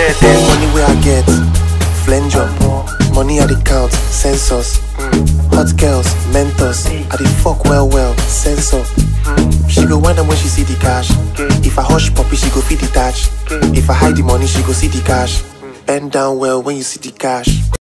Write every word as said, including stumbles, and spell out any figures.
get The it. money where I get, flenjo, money at the count, census. Hot girls, mentors, I dey fuck well well, sensor. She go wind up when she see the cash. If I hush puppy, she go feed the touch. If I hide the money, she go see the cash. Bend down well when you see the cash.